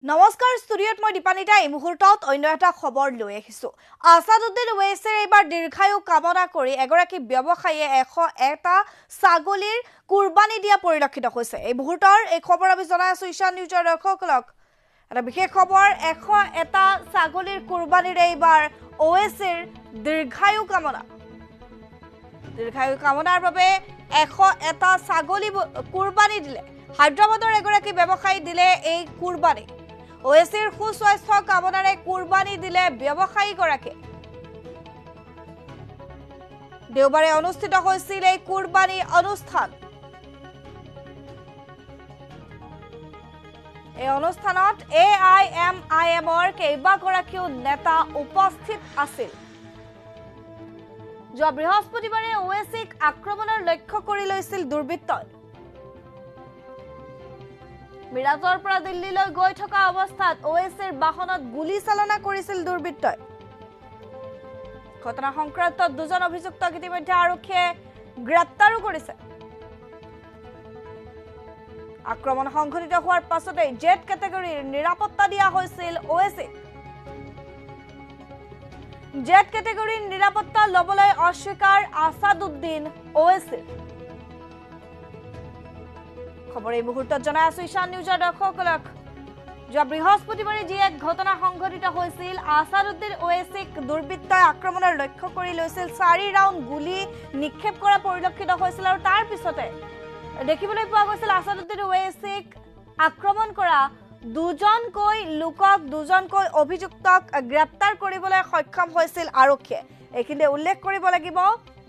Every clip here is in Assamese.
নমস্কাৰ ষ্টুডিঅত মই দীপানিতা এই মুহূৰ্তত অন্য এটা খবৰ লৈ আহিছো আসাদুদ্দিন ওৱেইছে এবাৰ দীৰ্ঘায়ু কামনা কৰি এগৰাকী ব্যৱসায়ীয়ে 101টা ছাগলীৰ কুৰবানী দিয়া পৰিলক্ষিত হৈছে এই মুহূৰ্তৰ এই খবৰ আমি জনাই আছো ঈশান নিউজৰ দৰ্শকসকলক এটা বিশেষ খবৰ 101টা ছাগলীৰ কুৰবানীৰে এবাৰ ওৱেইছেৰ দীৰ্ঘায়ু কামনাৰ বাবে 101টা ছাগলী কুৰবানী দিলে হায়দৰাবাদৰ এগৰাকী ব্যৱসায়ী দিলে এই কুৰবানী ওৱেইছেৰ সুস্বাস্থ্য কামনাৰে কুৰবানী দিলে ব্যৱসায়ী গৰাকী দেওবাৰে অনুষ্ঠিত হৈছিল এই কুৰবানী অনুষ্ঠান এই অনুষ্ঠানত AIMIMৰ কেইবাগৰাকীও নেতা উপস্থিত আছিল যোৱা বৃহস্পতিবাৰে ওৱেইছিক আক্ৰমণৰ লক্ষ্য কৰি লৈছিল দুৰ্বৃত্তই মিৰাজৰ পৰা দিল্লীলৈ গৈ থকা অৱস্থাত ওৱেইছেৰ বাহনত গুলি চালনা কৰিছিল দুৰ্বৃত্তই ঘটনা সংক্ৰান্তত দুজন অভিযুক্তক ইতিমধ্যে আৰক্ষীয়ে গ্ৰেপ্তাৰো কৰিছে আক্ৰমণ সংঘটিত হোৱাৰ পাছতে জেড কেটেগৰীৰ নিৰাপত্তা দিয়া হৈছিল ওৱেইছিক জেড কেটেগৰীৰ নিৰাপত্তা লবলৈ অস্বীকাৰ আসাদুদ্দিন ওৱেইছে খবৰ এই মুহূৰ্তত জনাই আছো ঈশান নিউজৰ দৰ্শকসকলক যোৱা বৃহস্পতিবাৰে যি এক ঘটনা সংঘটিত হৈছিল আসাদুদ্দিন ওৱেইছিক দুৰ্বৃত্তই আক্ৰমণৰ লক্ষ্য কৰি লৈছিল 4 ৰাউণ্ড গুলি নিক্ষেপ কৰা পৰিলক্ষিত হৈছিল আৰু তাৰ পিছতে দেখিবলৈ পোৱা গৈছিল আসাদুদ্দিন ওৱেইছিক আক্ৰমণ কৰা দুজনকৈ অভিযুক্তক গ্ৰেপ্তাৰ কৰিবলৈ সক্ষম হৈছিল আৰক্ষীয়ে এইখিনিতে উল্লেখ কৰিব লাগিব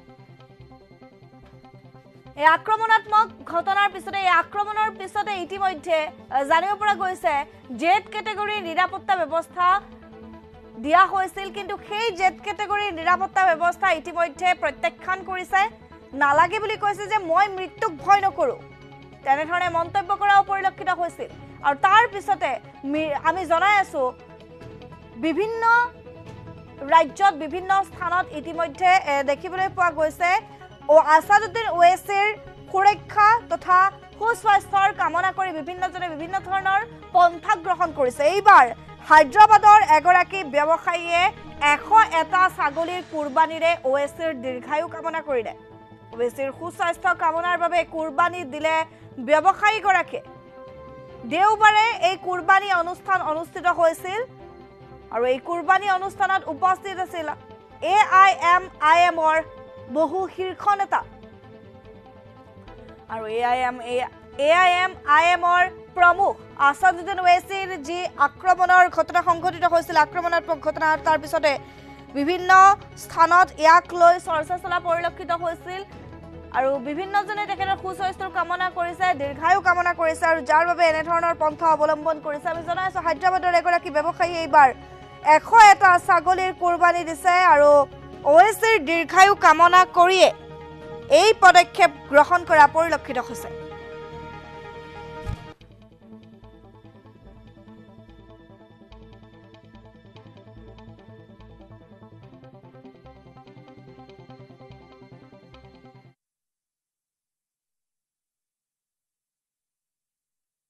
এই আক্ৰমণাত্মক ঘটনাৰ পিছতে ইতিমধ্যে জানিব পৰা গৈছে জেড কেটেগৰীৰ নিৰাপত্তা ব্যৱস্থা দিয়া হৈছিল কিন্তু সেই জেড কেটেগৰীৰ নিৰাপত্তা ব্যৱস্থা ইতিমধ্যে প্ৰত্যাখ্যান কৰিছে নালাগে বুলি কৈছে যে মই মৃত্যুক ভয় নকৰো তেনেধৰণে মন্তব্য কৰাও পৰিলক্ষিত হৈছিল আৰু তাৰ পিছতে আমি জনাই আছো বিভিন্ন ৰাজ্যত বিভিন্ন স্থানত ইতিমধ্যে দেখিবলৈ পোৱা গৈছে আসাদুদ্দিন ওৱেইছেৰ সুৰক্ষা তথা সুস্বাস্থ্যৰ কামনা কৰি বিভিন্নজনে বিভিন্ন ধৰণৰ পন্থা গ্ৰহণ কৰিছে এইবাৰ হায়দৰাবাদৰ এগৰাকী ব্যৱসায়ীয়ে 101টা ছাগলীৰ কুৰবানীৰে ওৱেইছেৰ দীৰ্ঘায়ু কামনা কৰিলে ওৱেইছেৰ সুস্বাস্থ্য কামনাৰ বাবে কুৰবানী দিলে ব্যৱসায়ী গৰাকী দেওবাৰে এই কুৰবানী অনুষ্ঠান অনুষ্ঠিত হৈছিল আৰু এই কুৰবানী অনুষ্ঠানত উপস্থিত আছিল AIMIMৰ বহু শীৰ্ষ নেতা আৰু AIMIMৰ প্ৰমুখ আসাদুদ্দিন ওৱেইছিৰ যি আক্ৰমণৰ ঘটনা সংঘটিত হৈছিল আক্ৰমণাত্মক ঘটনা তাৰ পিছতে বিভিন্ন স্থানত ইয়াক লৈ চৰ্চা চলা পৰিলক্ষিত হৈছিল আৰু বিভিন্নজনে তেখেতৰ সুস্বাস্থ্যৰ কামনা কৰিছে দীৰ্ঘায়ু কামনা কৰিছে আৰু যাৰ বাবে এনে ধৰণৰ পন্থা অৱলম্বন কৰিছে আমি জনাইছো হায়দৰাবাদৰ এগৰাকী ব্যৱসায়ী এইবাৰ 101টা ছাগলীৰ কুৰবানী দিছে আৰু ওৱেইছেৰ দীৰ্ঘায়ু কামনা কৰিয়ে এই পদক্ষেপ গ্ৰহণ কৰা পৰিলক্ষিত হৈছে